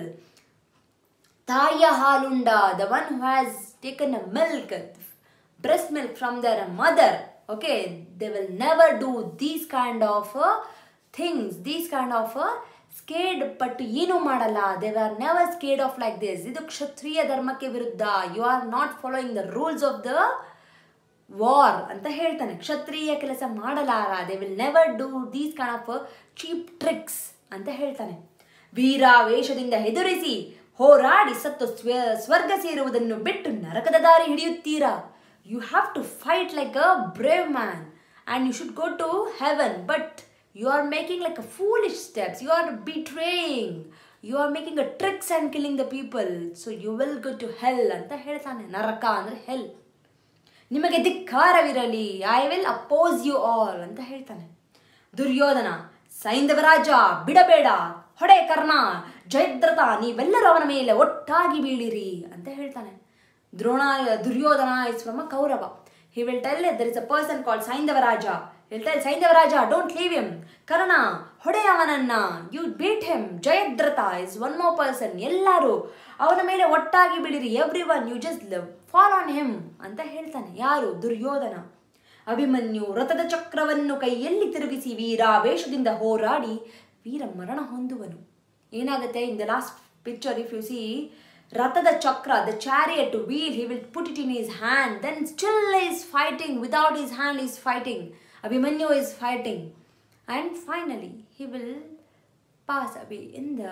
[SPEAKER 1] ತಾಯಿಯ ಹಾಲುಂಡ, the one who has taken a milk, breast milk from their mother, okay, they will never do these kind of uh, things, these kind of uh, scared, but ಏನು ಮಾಡಲ್ಲ. they were never scared of like this. ಇದು ಕ್ಷತ್ರಿಯ ಧರ್ಮಕ್ಕೆ ವಿರುದ್ಧ, you are not following the rules of the war ಅಂತ ಹೇಳ್ತಾನೆ. ಕ್ಷತ್ರಿಯ ಕೆಲಸ ಮಾಡಲಾರ, they will never do these kind of uh, cheap tricks ಅಂತ ಹೇಳ್ತಾನೆ. ವೀರಾವೇಶದಿಂದ ಹೆದರಿಸಿ ಹೋರಾಡಿ ಸತ್ತು ಸ್ವ ಸ್ವರ್ಗ ಸೇರುವುದನ್ನು ಬಿಟ್ಟು ನರಕದ ದಾರಿ ಹಿಡಿಯುತ್ತೀರಾ. You have to fight like a brave man and you should go to heaven, but you are making like a foolish steps, you are betraying, you are making a tricks and killing the people, so you will go to hell ಅಂತ ಹೇಳ್ತಾನೆ. ನರಕ ಅಂದರೆ hell. ನಿಮಗೆ ಧಿಕ್ಕಾರವಿರಲಿ, I will oppose you all ಅಂತ ಹೇಳ್ತಾನೆ. ದುರ್ಯೋಧನ, ಸೈಂಧವರಾಜ ಬಿಡಬೇಡ, ಹೊಡೆ ಕರ್ಣ, ಜಯದ್ರಥ, ನೀವೆಲ್ಲರೂ ಅವನ ಮೇಲೆ ಒಟ್ಟಾಗಿ ಬೀಳಿರಿ ಅಂತ ಹೇಳ್ತಾನೆ. Drona, Duryodhana is from a Kaurava. He will tell there is a person called Saindhavaraja. Will tell Saindhavaraja, don't leave him. Karna, ಹೊಡೆ ಅವನನ್ನ, you beat him. Jayadratha is one more person. ಎಲ್ಲರೂ ಅವನ ಮೇಲೆ ಒಟ್ಟಾಗಿ ಬೀಳಿರಿ, everyone, you just fall on him ಅಂತ ಹೇಳ್ತಾನೆ. ಯಾರು? ದುರ್ಯೋಧನ. ಅಭಿಮನ್ಯು ರಥದ ಚಕ್ರವನ್ನು ಕೈಯಲ್ಲಿ ತಿರುಗಿಸಿ ವೀರಾವೇಶದಿಂದ ಹೋರಾಡಿ ವೀರ ಮರಣ ಹೊಂದುವನು. ಏನಾಗುತ್ತೆ in the last picture, if you see, ರಥದ ಚಕ್ರ, the chariot wheel, he will put it in his hand, then still is fighting, without his hand is fighting, Abhimanyu is fighting, and finally he will pass away in the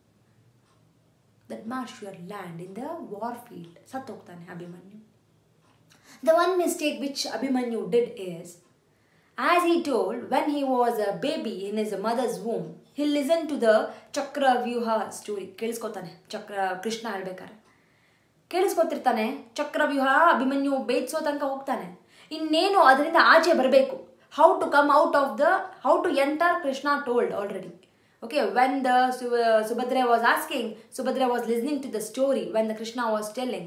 [SPEAKER 1] that martial land, in the war field. ಸತ್ತೋಗ್ತಾನೆ Abhimanyu. The one mistake which Abhimanyu did is, as he told when he was a baby in his mother's womb, he listened to the Chakravyuha story. ಕೇಳಿಸ್ಕೊತಾನೆ ಚಕ್ರ ಕೃಷ್ಣ ಹೇಳ್ಬೇಕಾರೆ ಕೇಳಿಸ್ಕೊತಿರ್ತಾನೆ. ಚಕ್ರವ್ಯೂಹ ಅಭಿಮನ್ಯು ಬೇಯಿಸೋ ತನಕ ಹೋಗ್ತಾನೆ. ಇನ್ನೇನು ಅದರಿಂದ ಆಚೆ ಬರಬೇಕು, how to come out of the, how to enter, Krishna told already. Okay, when the Subhadra was asking, Subhadra was listening to the story when the Krishna was telling.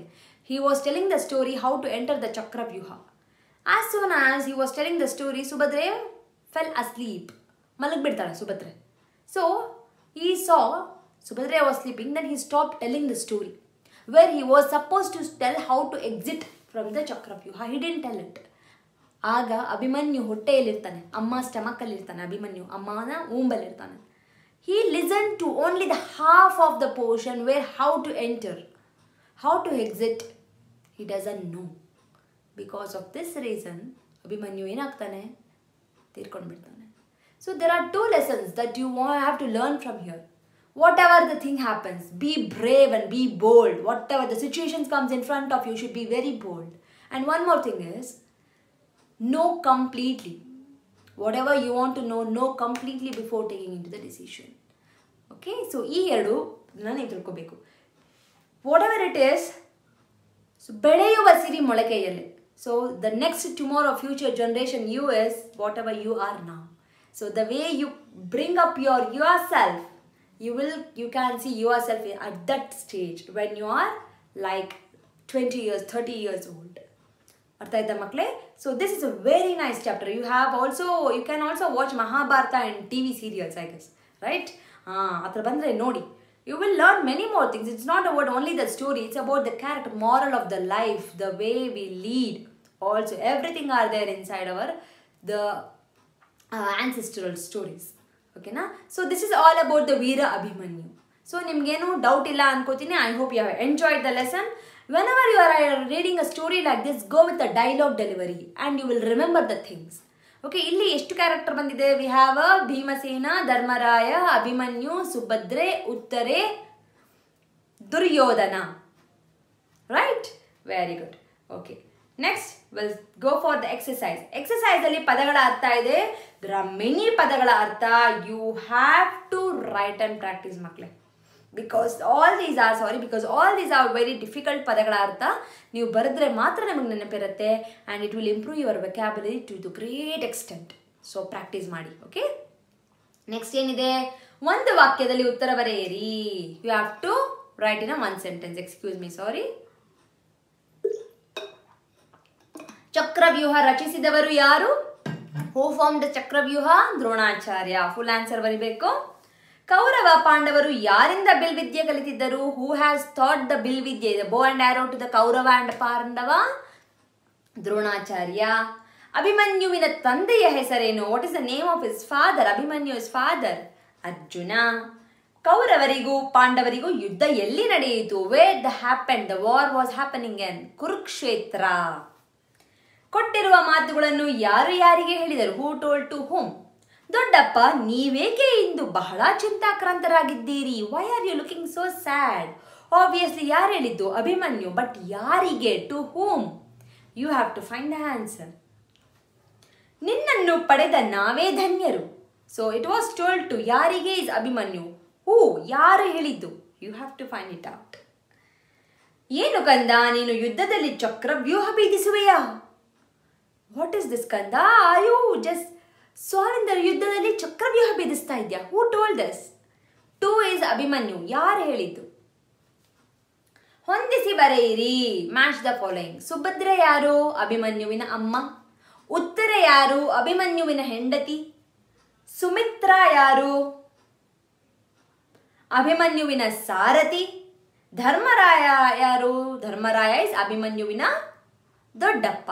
[SPEAKER 1] he was telling the story how to enter the Chakravyuha. As soon as he was telling the story, Subhadra fell asleep. Malagbidtala Subhadra. So he saw Subhadra was sleeping, then he stopped telling the story. Where he was supposed to tell how to exit from the Chakravyuha. He didn't tell it. ಆಗ ಅಭಿಮನ್ಯು ಹೊಟ್ಟೆಯಲ್ಲಿರ್ತಾನೆ, ಅಮ್ಮ ಸ್ಟಮಕಲ್ಲಿರ್ತಾನೆ, ಅಭಿಮನ್ಯು ಅಮ್ಮನ ಊಂಬಲ್ಲಿರ್ತಾನೆ. He listened to only the half of the portion where how to enter, how to exit, he doesn't know. Because of this reason, Abhimanyu ಏನಾಗ್ತಾನೆ, ತೀರ್ಕೊಂಡು ಬಿಡ್ತಾನೆ. So there are two lessons that you have to learn from here. Whatever the thing happens, be brave and be bold. Whatever the situations comes in front of you, you should be very bold. And one more thing is, know completely. Whatever you want to know, know completely before taking into the decision. Okay, so ee ಎರಡು ನಾನು ತಿಳ್ಕೋಬೇಕು. Whatever it is, so ಬೆಳೆಯುವ ಸಿರಿ ಮೊಳಕೆಯಲ್ಲಿ. So the next tomorrow future generation you is whatever you are now. So the way you bring up your yourself, you will you can see yourself at that stage when you are like twenty years, thirty years old. Artha aita makle? So this is a very nice chapter. You have also you can also watch Mahabharata and T V serials, I guess, right? Ah, atra bandre nodi. You will learn many more things. It's not about only the story, it's about the character, moral of the life, the way we lead. Also everything are there inside our the uh, ancestral stories. Okay na? So this is all about the Veera Abhimanyu. So nimgenu doubt illa ankotini. I hope you have enjoyed the lesson. Whenever you are reading a story like this, go with the dialogue delivery and you will remember the things. Okay, illi eshtu character bandide? We have a Bhimasena, Dharmaraya, Abhimanyu, Subhadre, Uttare, Duryodhana. Right? Very good. Okay. Next, we'll go for the exercise. Exercise alli padagala artha ide. There are many padagala artha. You have to write and practice makle. Because all these are, sorry, because all these are very difficult padagala artha. ನೀವು ಬರೆದ್ರೆ ಮಾತ್ರ ನಿಮಗೆ ನೆನಪಿರುತ್ತೆ and it will improve your vocabulary to the great extent. So practice ಮಾಡಿ, okay? Next ಏನಿದೆ? ಒಂದು ವಾಕ್ಯದಲ್ಲಿ ಉತ್ತರ ಬರೆಯಿರಿ. You have to write in a one sentence. Excuse me, sorry. ಚಕ್ರವ್ಯೂಹ ರಚಿಸಿದವರು ಯಾರು? Who formed the ಚಕ್ರವ್ಯೂಹ? ದ್ರೋಣಾಚಾರ್ಯ. Full answer ಬರಿಬೇಕು. ಕೌರವ ಪಾಂಡವರು ಯಾರಿಂದ ಬಿಲ್ವಿದ್ಯೆ ಕಲಿತಿದ್ದರು? Who has taught the ಬಿಲ್ವಿದ್ಯೆ, the bow and arrow to the Kaurava and Pandava? Dronacharya. ಅಭಿಮನ್ಯುವಿನ ತಂದೆಯ ಹೆಸರೇನು? What is the name of his father? Abhimanyu father? Arjuna. ಕೌರವರಿಗೂ ಪಾಂಡವರಿಗೂ ಯುದ್ಧ ಎಲ್ಲಿ ನಡೆಯಿತು? Where the happened? The war was happening in Kurukshetra. ಕೊಟ್ಟಿರುವ ಮಾತುಗಳನ್ನು ಯಾರು ಯಾರಿಗೆ ಹೇಳಿದರು? Who told to whom? ದೊಡ್ಡಪ್ಪ, ನೀವೇಕೆ ಇಂದು ಬಹಳ ಚಿಂತಾಕ್ರಾಂತರಾಗಿದ್ದೀರಿ? Why are you looking so sad? Obviously ಯಾರು ಹೇಳಿದ್ದು? ಅಭಿಮನ್ಯು. But ಯಾರಿಗೆ? To whom? You have to find the answer. ನಿನ್ನನ್ನು ಪಡೆದ ನಾವೇ ಧನ್ಯರು. So it was told to ಯಾರಿಗೆ is ಅಭಿಮನ್ಯು. Who? ಯಾರು ಹೇಳಿದ್ದು? You have to find it out. ಏನು ಕಂದ, ನೀನು ಯುದ್ಧದಲ್ಲಿ ಚಕ್ರವ್ಯೂಹ ಭೇದಿಸುವೆಯಾ? What is this ಕಂದ? Are you just solving the ಯುದ್ಧದಲ್ಲಿ ಚಕ್ರವ್ಯೂಹ ಭೇದಿಸ್ತಾ ಇದ್ಯಾ? Who told this? To is Abhimanyu. ಯಾರು ಹೇಳಿದ್ದು? ಹೊಂದಿಸಿ ಬರೆಯಿರಿ. Match the following. ಸುಭದ್ರ ಯಾರು? ಅಭಿಮನ್ಯುವಿನ ಅಮ್ಮ. ಉತ್ತರ ಯಾರು? ಅಭಿಮನ್ಯುವಿನ ಹೆಂಡತಿ. ಸುಮಿತ್ರ ಯಾರು? ಅಭಿಮನ್ಯುವಿನ ಸಾರಥಿ. ಧರ್ಮರಾಯ ಯಾರು? ಧರ್ಮರಾಯ is ಅಭಿಮನ್ಯುವಿನ ದೊಡ್ಡಪ್ಪ.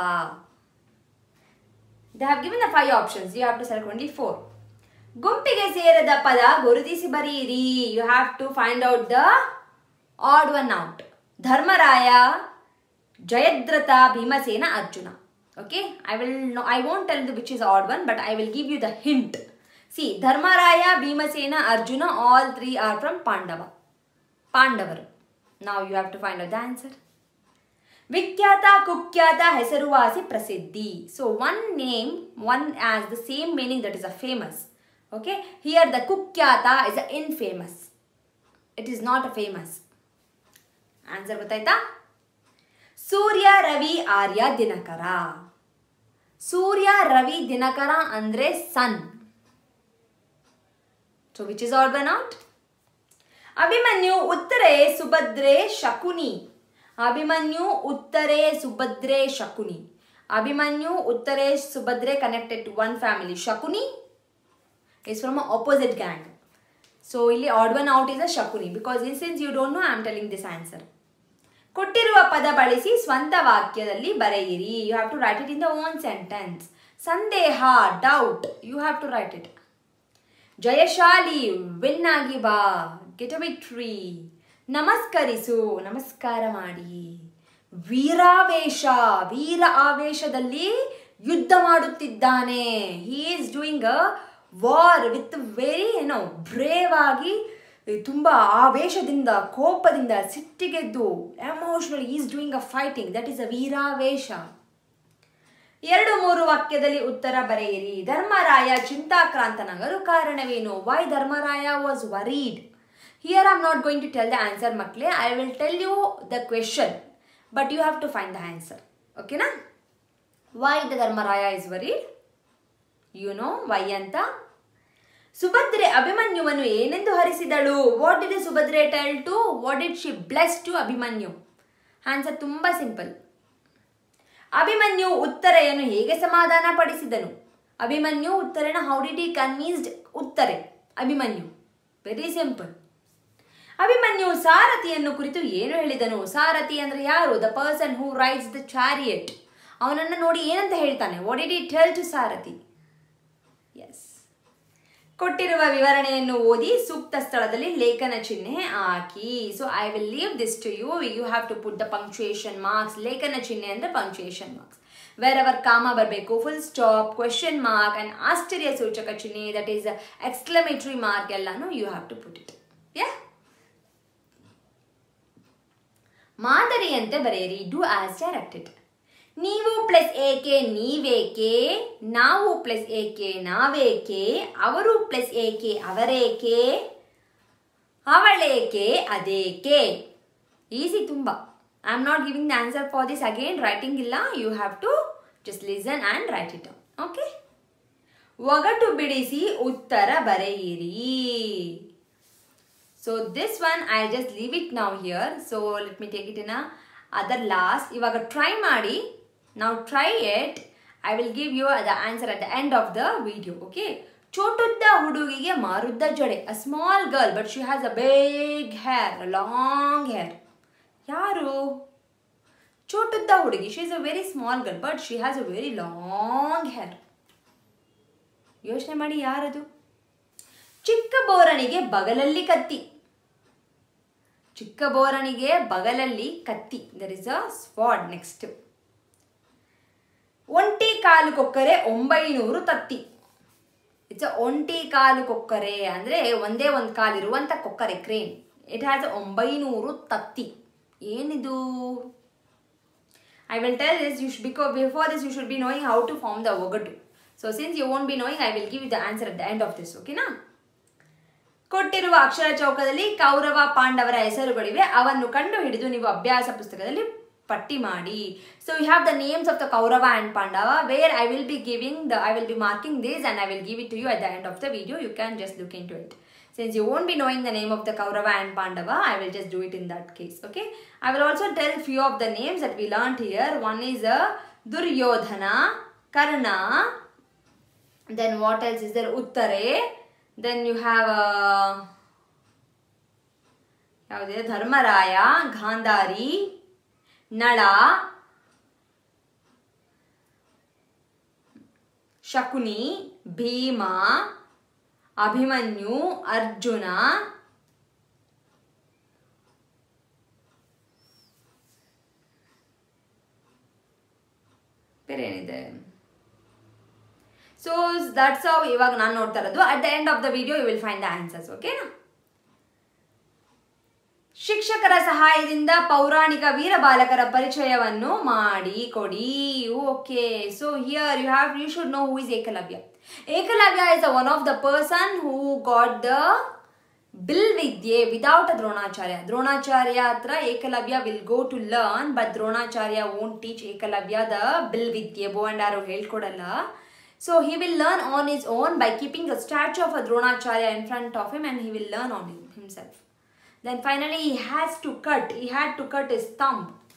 [SPEAKER 1] They have given the five options. You have to select only four. ಗುಂಪಿಗೆ ಸೇರದ ಪದ ಗುರುತಿಸಿ ಬರೆಯಿರಿ. You have to find out the odd one out. Dharmaraya, Jayadratha, Bhimasena, Arjuna. Okay, I will no, I won't tell you which is the odd one, but I will give you the hint. See, Dharmaraya, Bhimasena, Arjuna, all three are from Pandava. Pandavaru. Now you have to find out the answer. Vikyata, Kukyata, Hesaruvasi, Prasiddhi. So one name, one has the same meaning, that is a famous. Okay, here the Kukyata is a infamous. It is not a famous. Answer bataita? Surya, Ravi, Arya, Dinakara. Surya, Ravi, Dinakara andre sun. So which is odd one out? Abhimanyu, Uttare, Subhadre, Shakuni. Abhimanyu, Uttare, Subhadre, Shakuni. Abhimanyu, Uttare, Subhadre connected to one family. Shakuni is from an opposite gang. So, ಇಲ್ಲಿ odd one out is a Shakuni. Because since you don't know, I am telling this answer. ಕೊಟ್ಟಿರುವ ಪದ ಬಳಸಿ ಸ್ವಂತ ವಾಕ್ಯದಲ್ಲಿ ಬರೆಯಿರಿ. You have to write it in the own sentence. ಸಂದೇಹ, doubt, you have to write it. ಜಯಶಾಲಿ, win ಆಗಿ ಬಾ, get a victory. ನಮಸ್ಕರಿಸು, ನಮಸ್ಕಾರ ಮಾಡಿ. ವೀರಾವೇಶ, ವೀರ ಆವೇಶದಲ್ಲಿ ಯುದ್ಧ ಮಾಡುತ್ತಿದ್ದಾನೆ. He is doing a war with very, you know, brave ಆಗಿ, ತುಂಬ ಆವೇಶದಿಂದ, ಕೋಪದಿಂದ, ಸಿಟ್ಟಿಗೆದ್ದು, emotional, is doing a fighting. That is a ವೀರಾವೇಶ. ಎರಡು ಮೂರು ವಾಕ್ಯದಲ್ಲಿ ಉತ್ತರ ಬರೆಯಿರಿ. ಧರ್ಮರಾಯ ಚಿಂತಾಕ್ರಾಂತನಾಗಲು ಕಾರಣವೇನು? Why Dharmaraya was worried? Here I am not going to tell the answer ಮಕ್ಕಳೇ. I will tell you the question, but you have to find the answer. ಓಕೆನಾ? Why the Dharmaraya is worried? You know why ಅಂತ. ಸುಭದ್ರೆ ಅಭಿಮನ್ಯುವನ್ನು ಏನೆಂದು ಹರಿಸಿದಳು? What did Subhadre tell to? What did she bless to Abhimanyu? Answer ತುಂಬ simple. Abhimanyu ಉತ್ತರೆಯನ್ನು ಹೇಗೆ ಸಮಾಧಾನ ಪಡಿಸಿದನು? ಅಭಿಮನ್ಯು ಉತ್ತರೆನ how did he convinced Uttare? Abhimanyu. Very simple. Abhimanyu ಸಾರಥಿಯನ್ನು ಕುರಿತು ಏನು ಹೇಳಿದನು? ಸಾರಥಿ ಅಂದ್ರೆ ಯಾರು? The person who rides the chariot. ಅವನನ್ನು ನೋಡಿ ಏನಂತ ಹೇಳ್ತಾನೆ? What did he tell to ಸಾರಥಿ? ಎಸ್. ಕೊಟ್ಟಿರುವ ವಿವರಣೆಯನ್ನು ಓದಿ ಸೂಕ್ತ ಸ್ಥಳದಲ್ಲಿ ಲೇಖನ ಚಿಹ್ನೆ ಹಾಕಿ. So I will leave this to you. You have to put the punctuation marks. ಲೇಖನ ಚಿಹ್ನೆ ಅಂದರೆ punctuation marks. Wherever comma ಬರಬೇಕು, full stop, question mark and ಆಶ್ಚರ್ಯ ಸೂಚಕ ಚಿಹ್ನೆ, ದಟ್ ಈಸ್ ಎಕ್ಸ್ಕ್ಲಮೇಟರಿ ಮಾರ್ಕ್ ಎಲ್ಲಾನು you have to put it. Yeah. ಮಾದರಿಯಂತೆ ಬರೆಯಿರಿ. Do as directed. ನೀವು ಪ್ಲಸ್ ಏಕೆ ನೀವೇಕೆ, ನಾವು ಪ್ಲಸ್ ಏಕೆ ನಾವೇಕೆ, ಅವರು ಪ್ಲಸ್ ಏಕೆ ಅವರೇಕೆ, ಅವಳೇಕೆ ಅದೇಕೆ. ಈಸಿ ತುಂಬ. I am not giving the answer for this again. Writing ಇಲ್ಲ. You have to just listen and write it. Okay. ಒಗಟು ಬಿಡಿಸಿ ಉತ್ತರ ಬರೆಯಿರಿ. So this one I just leave it now here. So let me take it in a other last. ಇವಾಗ try ಮಾಡಿ. Now try it. I will give you the answer at the end of the video. Okay. ಚೋಟುದ್ದ ಹುಡುಗಿಗೆ ಮಾರುದ್ದ ಜಡೆ. A small girl but she has a big hair, a long hair. ಯಾರು? ಚೋಟುದ್ದ ಹುಡುಗಿ. She is a very small girl but she has a very long hair. ಯೋಚನೆ ಮಾಡಿ ಯಾರದು? ಚಿಕ್ಕ ಬೋರನಿಗೆ ಬಗಲಲ್ಲಿ ಕತ್ತಿ. ಚಿಕ್ಕ ಬೋರನಿಗೆ ಬಗಲಲ್ಲಿ ಕತ್ತಿ. There is a sword next. ಒಂಟಿ ಕಾಲು ಕೊಕ್ಕರೆ ಒಂಬೈನೂರು ತತ್ತಿ. ಇಟ್ಸ್ ಅ ಒಂಟಿ ಕಾಲು ಕೊಕ್ಕರೆ ಅಂದರೆ ಒಂದೇ ಒಂದು ಕಾಲಿರುವಂಥ ಕೊಕ್ಕರೆ, ಕ್ರೇನ್. ಇಟ್ ಹ್ಯಾಸ್ ಒಂಬೈನೂರು ತತ್ತಿ. ಏನಿದು? I will tell this. You should ಬಿಕೋ before this you should be knowing how to form the ಒಗಟು. So since you won't be knowing, I will give you the answer at the end of this. ಓಕೆನಾ? ಕೊಟ್ಟಿರುವ ಅಕ್ಷರ ಚೌಕದಲ್ಲಿ ಕೌರವ ಪಾಂಡವರ ಹೆಸರುಗಳಿವೆ. ಅವನ್ನು ಕಂಡು ಹಿಡಿದು ನೀವು ಅಭ್ಯಾಸ ಪುಸ್ತಕದಲ್ಲಿ ಪಟ್ಟಿ ಮಾಡಿ. So you have the names of the Kaurava and Pandava, where I will be giving the, I will be marking this and I will give it to you at the end of the video. You can just look into it. Since you won't be knowing the name of the Kaurava and Pandava, I will just do it in that case. Okay. I will also tell few of the names that we learnt here. One is a Duryodhana, Karna. Then what else is there? Uttare. Then you have a Dharmaraya, Gandhari, Nala, Shakuni, Bhima, Abhimanyu, Arjuna, ಬೇರೇನಿದೆ? So that's how ಇವಾಗ ನಾನು ನೋಡ್ತಾ ಇರೋದು. At the end of the video you will find the answers. ಓಕೆನಾ? ಶಿಕ್ಷಕರ ಸಹಾಯದಿಂದ ಪೌರಾಣಿಕ ವೀರ ಬಾಲಕರ ಪರಿಚಯವನ್ನು ಮಾಡಿ ಕೊಡಿ. Okay. So here you have you should know who is Ekalavya. Ekalavya is one of the person who got the ಬಿಲ್ವಿದ್ಯೆ ವಿದೌಟ್ ಅ ದ್ರೋಣಾಚಾರ್ಯ. ದ್ರೋಣಾಚಾರ್ಯ ಹತ್ರ Ekalavya will go to learn, but Dronacharya won't teach Ekalavya the ಬಿಲ್ವಿದ್ಯೆ. ಬೋ ಅಂಡ್ ಆರೋ ಹೇಳ್ಕೊಡಲ್ಲ. So he will learn on his own by keeping a statue of a Dronacharya in front of him, and he will learn on himself. Then finally he has to cut, he had to cut his thumb.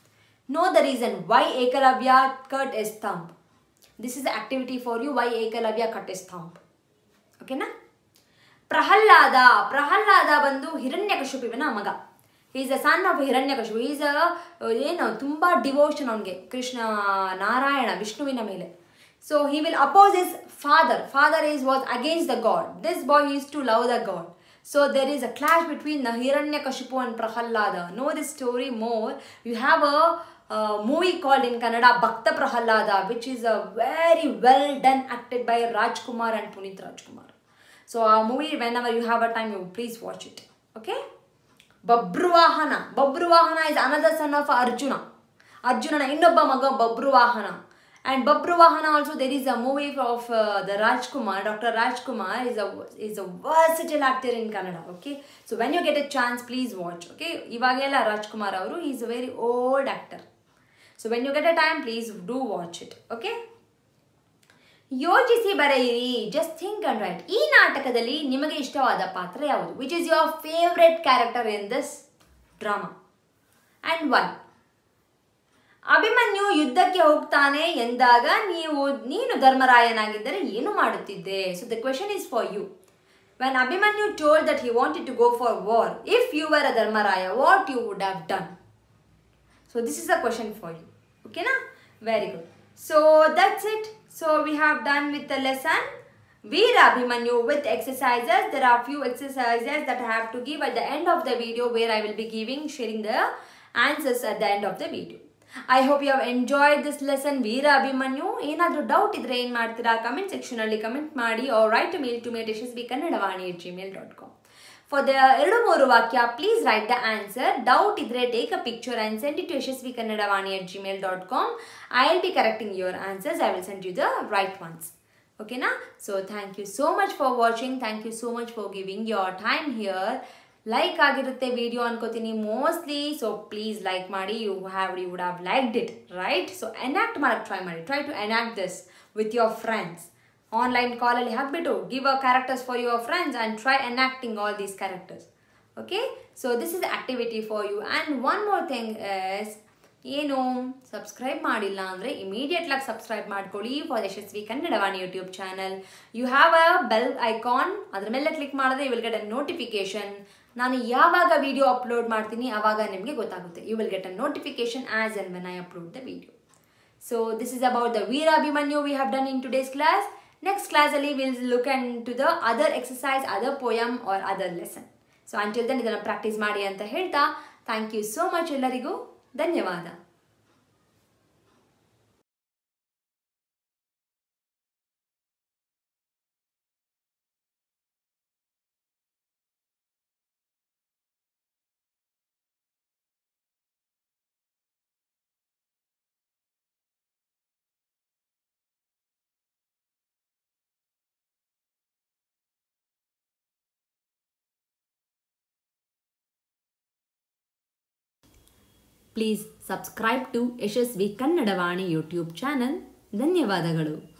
[SPEAKER 1] Know the reason why Ekalavya cut his thumb. This is the activity for you, why Ekalavya cut his thumb. Okay na? Prahallada. Prahallada ಬಂದು ಹಿರಣ್ಯಕಶಿಪುವಿನ ಮಗ. He is a son of Hiranyakashipu. He is a ಏನು ತುಂಬಾ devotion ಅವನಿಗೆ ಕೃಷ್ಣ ನಾರಾಯಣ ವಿಷ್ಣುವಿನ ಮೇಲೆ. So he will oppose his father. Father is was against the god. This boy used to love the god. So there is a clash between the Hiranyakashipu and Prahallada. Know this story more. You have a, a movie called in Kannada Bhakta Prahallada, which is a very well done, acted by Rajkumar and Puneeth Rajkumar. So a movie, whenever you have a time, you please watch it. Okay? Babruvahana. Babruvahana is another son of Arjuna. Arjuna na innobba maga Babruvahana. And Babruvahana also, there is a movie of uh, the Rajkumar. Doctor Rajkumar is a is a versatile actor in Kannada. Okay, so when you get a chance, please watch. Okay, Ivagela Rajkumar avaru, he is a very old actor. So when you get a time, please do watch it. Okay. ಯೋಚಿಸಿ ಬರೆಯಿರಿ. Just think and write. ಈ ನಾಟಕದಲ್ಲಿ ನಿಮಗೆ ಇಷ್ಟವಾದ ಪಾತ್ರ ಯಾವುದು? Which is your favorite character in this drama? And why? Abhimanyu ಯುದ್ಧಕ್ಕೆ ಹೋಗ್ತಾನೆ ಎಂದಾಗ ನೀವು ನೀನು ಧರ್ಮರಾಯನಾಗಿದ್ದರೆ ಏನು ಮಾಡುತ್ತಿದ್ದೆ? So the question is for you. When Abhimanyu told that he wanted to go for war, if you were a Dharmaraya, what you would have done? So this is a question for you. Okay na? Very good. So that's it. So we have done with the lesson Veera Abhimanyu with exercises. There are few exercises that I have to give at the end of the video, where I will be giving, sharing the answers at the end of the video. I hope you have enjoyed this lesson, Veera Abhimanyu. Enadru doubt idre ಏನು ಮಾಡ್ತೀರಾ comment section ಅಲ್ಲಿ comment ಮಾಡಿ, or write a mail to me at yashasvikannadavani at gmail dot com. For the ಎರಡು ಮೂರು ವಾಕ್ಯ, please write the answer. Doubt idre take a picture and send it to yashasvikannadavani at gmail dot com. I will be correcting your answers. I will send you the right ones. Okay na? So thank you so much for watching. Thank you so much for giving your time here. Like ಆಗಿರುತ್ತೆ video ಅನ್ಕೋತೀನಿ mostly. So please like ಮಾಡಿ. You have you would have liked it right. So enact ಮಾಡಕ್ಕೆ try ಮಾಡಿ. Try to enact this with your friends. Online ಕಾಲಲ್ಲಿ ಹಾಕ್ಬಿಟ್ಟು give a characters for your friends and try enacting all these characters. Okay, so this is activity for you. And one more thing is, ಏನು subscribe ಮಾಡಿಲ್ಲ ಅಂದರೆ ಇಮಿಡಿಯೇಟ್ಲಾಗಿ subscribe ಮಾಡ್ಕೊಳ್ಳಿ for Yashasvi Kannadavani YouTube channel. You have a bell icon, ಅದ್ರ ಮೇಲೆ click ಮಾಡಿದ್ರೆ you will get a notification. ನಾನು ಯಾವಾಗ ವಿಡಿಯೋ ಅಪ್ಲೋಡ್ ಮಾಡ್ತೀನಿ ಆವಾಗ ನಿಮಗೆ ಗೊತ್ತಾಗುತ್ತೆ. You will get a notification as and when I upload the video. So this is about the ವೀರ Abhimanyu we have done in today's class. Next ಕ್ಲಾಸಲ್ಲಿ will look on to the other exercise, other poem or other lesson. So until then ಇದನ್ನು practice ಮಾಡಿ ಅಂತ ಹೇಳ್ತಾ, thank you so much ಎಲ್ಲರಿಗೂ. ಧನ್ಯವಾದ. Please subscribe to Yashasvi Kannadavani YouTube channel. ಧನ್ಯವಾದಗಳು.